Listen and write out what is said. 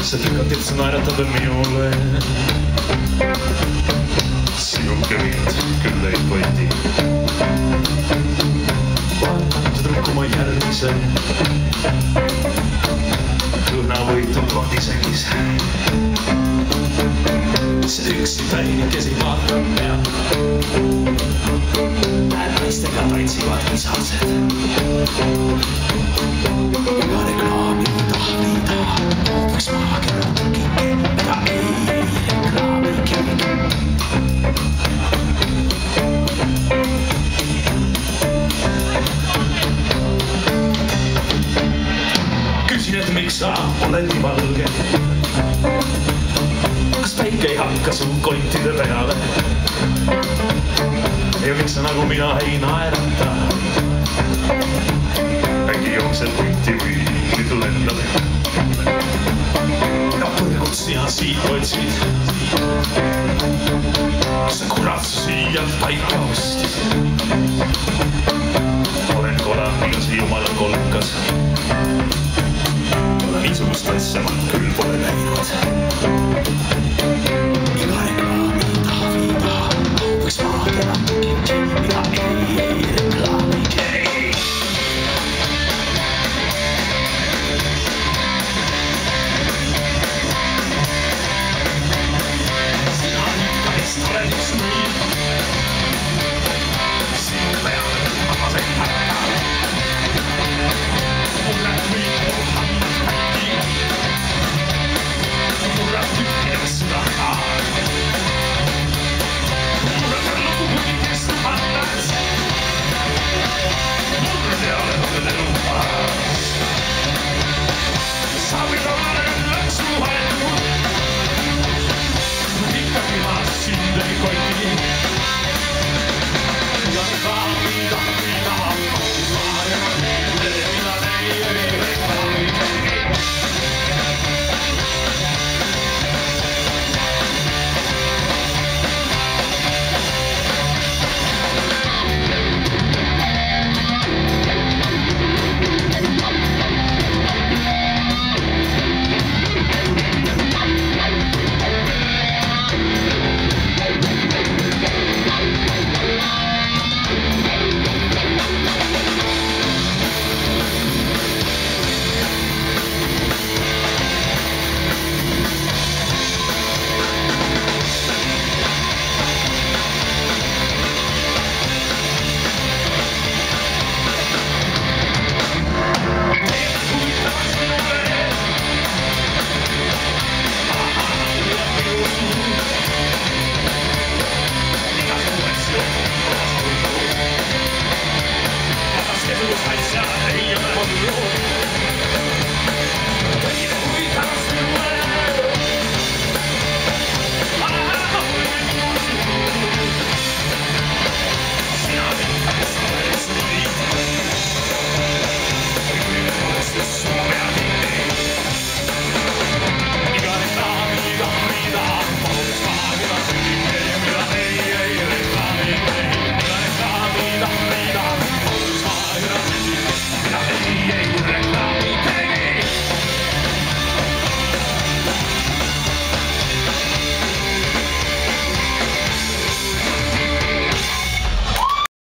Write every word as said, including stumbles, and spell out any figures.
sa tükad, et sa naeratad minule. Sinuke mind küll ei koti. Vaatad rukkuma järgmise. Kõna võitud vahtisengis. See üksi päinikesi vaatab pea. Näed naistega tantsivad kisased. Ega reklaami tahvi taha. Võiks maakera tõkike, ega ei reklaamigi. Küsin, et miks sa oled nii valge? Kas päike ei hakka su kontide peale? Ja miks sa nagu mina ei naerata? Äkki jooksed punti või nüüd lendad? Ja põrgud sina siit otsid. Kas sa kurat su siia paika ostis?